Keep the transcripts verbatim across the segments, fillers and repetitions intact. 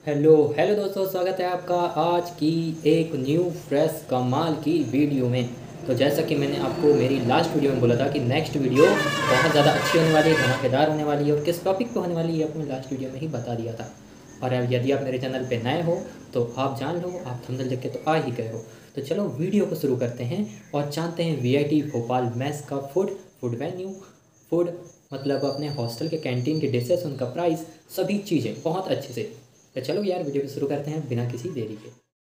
Hello hello दोस्तों, स्वागत है आपका आज की एक न्यू फ्रेश कमाल की वीडियो में। तो जैसा कि मैंने आपको मेरी लास्ट वीडियो में बोला था कि नेक्स्ट वीडियो बहुत ज़्यादा अच्छी होने वाली है, धमाकेदार होने वाली है और किस टॉपिक पे होने वाली है आपको लास्ट वीडियो में ही बता दिया था। और अब यदि आप मेरे चैनल पे नए हो तो आप जान लो, आप थंबनेल देख के तो आ ही गए हो। तो चलो वीडियो को शुरू करते हैं और जानते हैं V I T Bhopal mess का फूड फूड वेन्यू फूड मतलब अपने हॉस्टल के कैंटीन के डिशेस, उनका प्राइस, सभी चीज़ें बहुत अच्छे से। तो चलो यार वीडियो को शुरू करते हैं बिना किसी देरी के।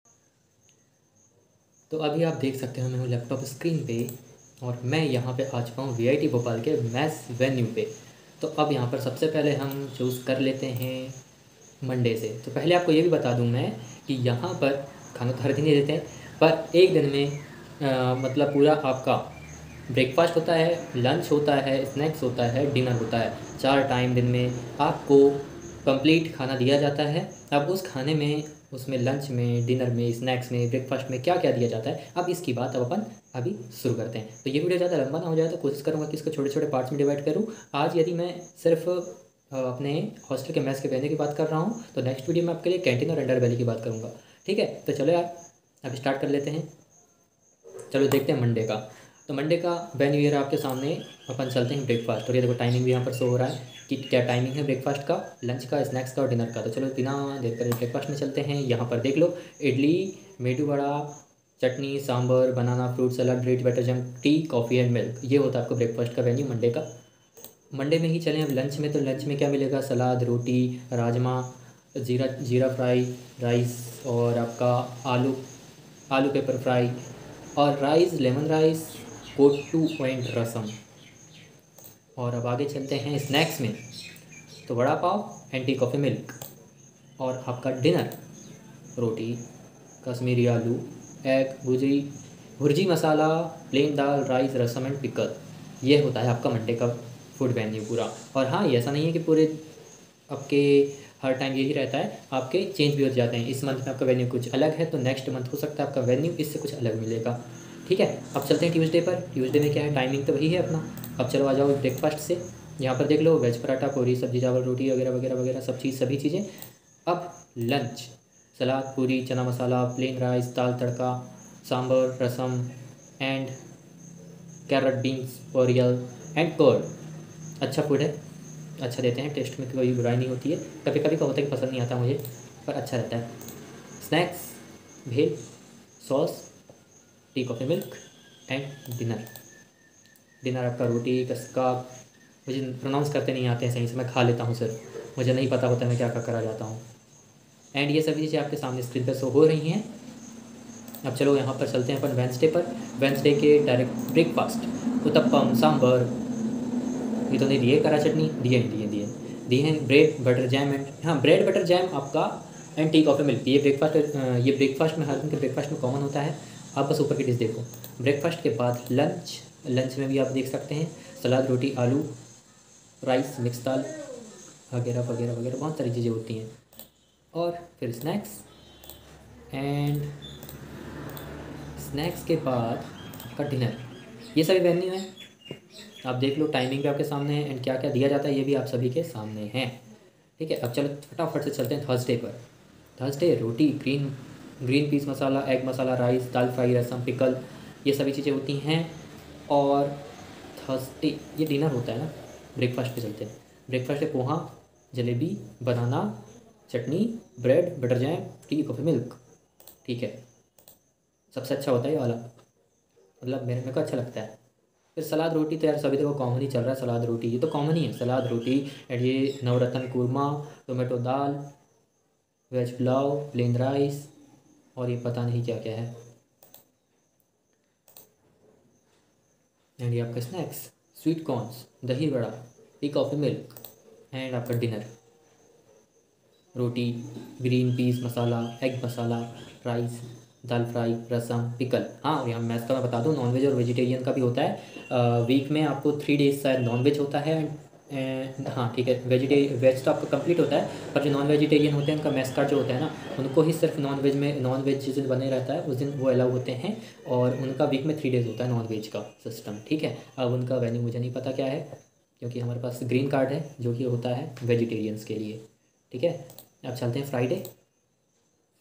तो अभी आप देख सकते हो मैं हूँ लैपटॉप स्क्रीन पे और मैं यहाँ पे आ चुका हूँ वी आई टी भोपाल के मैस वेन्यू पे। तो अब यहाँ पर सबसे पहले हम चूज़ कर लेते हैं मंडे से। तो पहले आपको ये भी बता दूँ मैं कि यहाँ पर खाना तो हर दिन ही देते हैं, पर एक दिन में आ, मतलब पूरा आपका ब्रेकफास्ट होता है, लंच होता है, स्नैक्स होता है, डिनर होता है। चार टाइम दिन में आपको कंप्लीट खाना दिया जाता है। अब उस खाने में, उसमें लंच में, डिनर में, स्नैक्स में, ब्रेकफास्ट में क्या क्या दिया जाता है, अब इसकी बात अब अपन अभी शुरू करते हैं। तो ये वीडियो ज़्यादा लंबा ना हो जाए तो कोशिश करूँगा कि इसको छोटे छोटे पार्ट्स में डिवाइड करूँ। आज यदि मैं सिर्फ अपने हॉस्टल के मेस के रहने की बात कर रहा हूँ तो नेक्स्ट वीडियो में आपके लिए कैंटीन और अंडर वैली की बात करूँगा। ठीक है, तो चलो यार अभी स्टार्ट कर लेते हैं। चलो देखते हैं मंडे का। तो मंडे का वेन्यू ये रहा आपके सामने। अपन चलते हैं ब्रेकफास्ट, और ये देखो टाइमिंग भी यहाँ पर शो हो रहा है कि क्या टाइमिंग है ब्रेकफास्ट का, लंच का, स्नैक्स का और डिनर का। तो चलो बिना देर कर ब्रेकफास्ट में चलते हैं। यहाँ पर देख लो, idli, medu vada, chutney, sambar, banana, fruit salad, bread butter jam, tea, coffee and milk. ये होता है आपको ब्रेकफास्ट का वेन्यू मंडे का। मंडे में ही चलें अब लंच में। तो लंच में क्या मिलेगा, सलाद, रोटी, राजमा, जीरा जीरा फ्राई राइस और आपका आलू आलू पेपर फ्राई और rice, lemon rice, kottu and rasam. और अब आगे चलते हैं स्नैक्स में। तो vada pav and tea coffee milk. और आपका डिनर, रोटी, कश्मीरी आलू, एग, भुजी भुर्जी मसाला, प्लेन दाल, राइस, रसम एंड पिकल। ये होता है आपका मंडे का फूड वेन्यू पूरा। और हाँ, ये ऐसा नहीं है कि पूरे आपके हर टाइम यही रहता है, आपके चेंज भी हो जाते हैं। इस मंथ में आपका वेन्यू कुछ अलग है तो नेक्स्ट मंथ हो सकता है आपका वेन्यू इससे कुछ अलग मिलेगा। ठीक है, अब चलते हैं ट्यूसडे पर। ट्यूसडे में क्या है, टाइमिंग तो वही है अपना। अब चलो आ जाओ ब्रेकफास्ट से। यहाँ पर देख लो, वेज पराठा, पूरी सब्जी, चावल, रोटी वगैरह वगैरह वगैरह सब चीज़ सभी चीज़ें। अब lunch, salad, puri, chana masala, plain rice, dal tadka, sambar, rasam and carrot beans, ओरियल एंड कर्ड। अच्छा फूड है, अच्छा देते हैं, टेस्ट में कोई बुराई नहीं होती है। कभी कभी का होता है कि पसंद नहीं आता मुझे, पर अच्छा रहता है। Snacks, bhel, sauce, tea coffee milk and dinner. Dinner आपका रोटी कसका, मुझे प्रोनाउंस करते नहीं आते हैं सही से, मैं खा लेता हूँ सिर्फ, मुझे नहीं पता होता मैं क्या क्या करा जाता हूँ। एंड ये सभी चीज़ें आपके सामने स्क्रीन पर शो हो रही हैं। अब चलो यहाँ पर चलते हैं अपन वेंसडे पर। वेंसडे के डायरेक्ट ब्रेकफास्ट, उत्तपम, सांभर, ये तो नहीं दिए, करा चटनी दिए दिए दिए दिए हैं, ब्रेड बटर जैम एंड, हाँ ब्रेड बटर जैम आपका एंड टी कॉफ़ी मिल्क। ये ब्रेकफास्ट, ये ब्रेकफास्ट में हर दिन के ब्रेकफास्ट में कॉमन होता है। आप बस ऊपर की डिश देखो। ब्रेकफास्ट के बाद लंच, लंच में भी आप देख सकते हैं सलाद, रोटी, आलू, राइस, मिक्स दाल वगैरह वगैरह वगैरह बहुत सारी चीज़ें होती हैं। और फिर स्नैक्स, एंड स्नैक्स के बाद आपका डिनर। ये सभी वेन्यू है, आप देख लो, टाइमिंग भी आपके सामने है एंड क्या क्या दिया जाता है ये भी आप सभी के सामने है। ठीक है, अब चलो फटाफट से चलते हैं थर्सडे पर। थर्सडे रोटी, green green peas masala, egg masala, rice, dal fry, rasam, pickle, ये सभी चीज़ें होती हैं। और थर्सडे ये डिनर होता है ना। ब्रेकफास्ट पे चलते हैं। ब्रेकफास्ट है poha, jalebi, banana, chutney, bread butter jam, tea coffee milk. ठीक है, सबसे अच्छा होता है ये वाला, मतलब मेरे मेरे को अच्छा लगता है। फिर सलाद रोटी तो यार सभी देखो कॉमन ही चल रहा है, सलाद रोटी ये तो कॉमन ही है, सलाद रोटी। एंड ये navratan kurma, tomato dal, veg pulao, plain rice और ये पता नहीं क्या क्या है। एंड ये आपका snacks, sweet corns, dahi bada, tea coffee milk. And आपका डिनर, रोटी, green peas masala, egg masala, rice, dal fry, rasam, pickle. हाँ, और यहाँ मैथ का मैं बता दूँ, नॉनवेज और वेजिटेरियन का भी होता है। वीक में आपको थ्री डेज शायद नॉनवेज होता है। एंड हाँ ठीक है, वेजिटे वेज तो आपका कंप्लीट होता है, पर जो नॉन वेजिटेरियन होते हैं उनका मेस कार्ड जो होता है ना, उनको ही सिर्फ नॉन वेज में, नॉन वेज जिस दिन बने रहता है उस दिन वो अलाउ होते हैं। और उनका वीक में थ्री डेज होता है नॉन वेज का सिस्टम। ठीक है, अब उनका वेन्यू मुझे नहीं पता क्या है, क्योंकि हमारे पास ग्रीन कार्ड है जो कि होता है वेजिटेरियंस के लिए। ठीक है, अब चलते हैं फ्राइडे।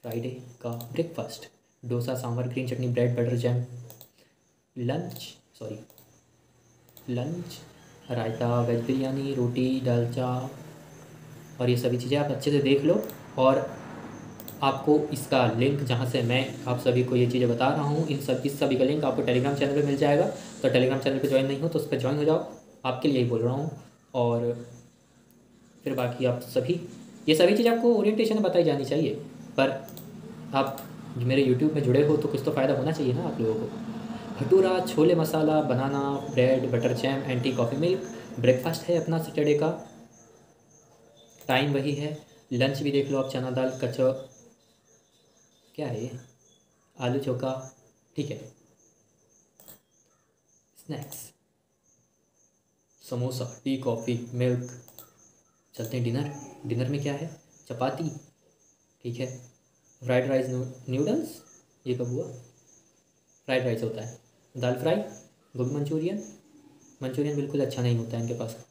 फ्राइडे का breakfast, dosa, sambar, green chutney, bread, butter, jam. Lunch sorry lunch raita, veg biryani, रोटी, दालचा और ये सभी चीज़ें आप अच्छे से देख लो। और आपको इसका लिंक, जहाँ से मैं आप सभी को ये चीज़ें बता रहा हूँ, इन सब इस सभी का लिंक आपको टेलीग्राम चैनल पे मिल जाएगा। तो टेलीग्राम चैनल पे ज्वाइन नहीं हो तो उस पर ज्वाइन हो जाओ, आपके लिए ही बोल रहा हूँ। और फिर बाकी आप सभी, ये सभी चीज़ आपको ओरिएंटेशन में बताई जानी चाहिए, पर आप मेरे यूट्यूब में जुड़े हो तो कुछ तो फ़ायदा होना चाहिए ना आप लोगों को। Bhatura, chhole masala, banana, bread, butter, jam, and tea coffee milk, breakfast है अपना सैटरडे का। टाइम वही है। लंच भी देख लो आप, चना दाल, कचौ क्या है ये, आलू चोखा, ठीक है। Snacks, samosa, tea, coffee, milk. चलते हैं डिनर। डिनर में क्या है, चपाती, ठीक है, फ्राइड राइस, नूडल्स, ये कब हुआ, फ्राइड राइस होता है, दाल फ्राई, गोभी मंचूरियन। मंचूरियन बिल्कुल अच्छा नहीं होता है इनके पास।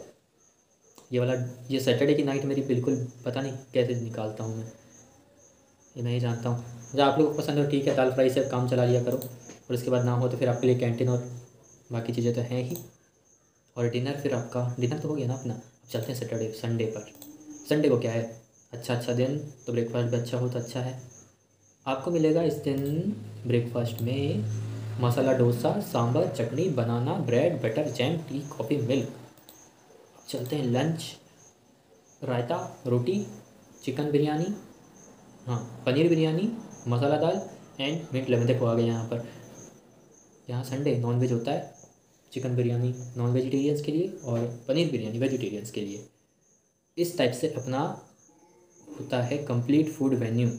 ये वाला, ये सैटरडे की नाइट मेरी बिल्कुल पता नहीं कैसे निकालता हूँ मैं, ये मैं ही जानता हूँ। जब आप लोगों को पसंद हो ठीक है, दाल फ्राई से काम चला लिया करो, और उसके बाद ना हो तो फिर आपके लिए कैंटीन और बाकी चीज़ें तो हैं ही। और डिनर, फिर आपका डिनर तो हो गया ना अपना। अब चलते हैं सैटरडे, संडे पर। संडे को क्या है, अच्छा अच्छा दिन, तो ब्रेकफास्ट भी अच्छा हो तो अच्छा है। आपको मिलेगा इस दिन ब्रेकफास्ट में masala dosa, sambar, chutney, banana, bread, butter, jam, tea, coffee, milk. चलते हैं लंच। रायता, रोटी, चिकन बिरयानी, हाँ paneer biryani, masala dal and mint lemon. देखो आ गए यहाँ पर, यहाँ संडे नॉन वेज होता है। चिकन बिरयानी नॉन वेजिटेरियंस के लिए और पनीर बिरयानी वेजिटेरियंस के लिए। इस टाइप से अपना होता है कंप्लीट फूड वेन्यू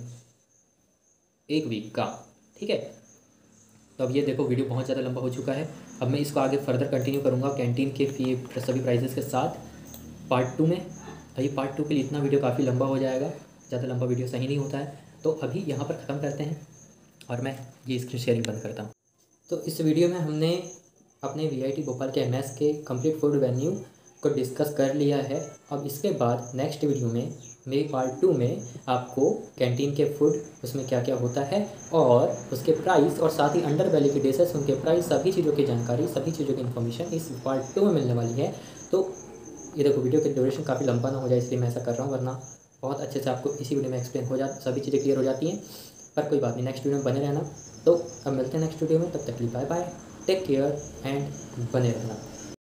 एक वीक का, ठीक है। तो अब ये देखो वीडियो बहुत ज़्यादा लंबा हो चुका है। अब मैं इसको आगे फर्दर कंटिन्यू करूँगा कैंटीन के फी सभी प्राइजेस के साथ पार्ट टू में। अभी पार्ट टू के लिए इतना वीडियो काफ़ी लंबा हो जाएगा, ज़्यादा लंबा वीडियो सही नहीं होता है। तो अभी यहाँ पर ख़त्म करते हैं और मैं ये स्क्रीन शेयरिंग बंद करता हूँ। तो इस वीडियो में हमने अपने वीआईटी भोपाल के एमएस के कंप्लीट फूड वेन्यू को डिस्कस कर लिया है। अब इसके बाद नेक्स्ट वीडियो में, मेरी पार्ट टू में, आपको कैंटीन के फूड, उसमें क्या क्या होता है और उसके प्राइस, और साथ ही अंडर वैली के डिशेस, उनके प्राइस, सभी चीज़ों की जानकारी, सभी चीज़ों की इन्फॉर्मेशन इस पार्ट टू में मिलने वाली है। तो ये देखो वीडियो की ड्यूरेशन काफ़ी लंबा ना हो जाए इसलिए मैं ऐसा कर रहा हूँ, वरना बहुत अच्छे से आपको इसी वीडियो में एक्सप्लेन हो जा सभी चीज़ें क्लियर हो जाती हैं। पर कोई बात नहीं, नेक्स्ट वीडियो में बने रहना। तो अब मिलते हैं नेक्स्ट वीडियो में, तब तक के लिए bye bye, take care and बने रहना।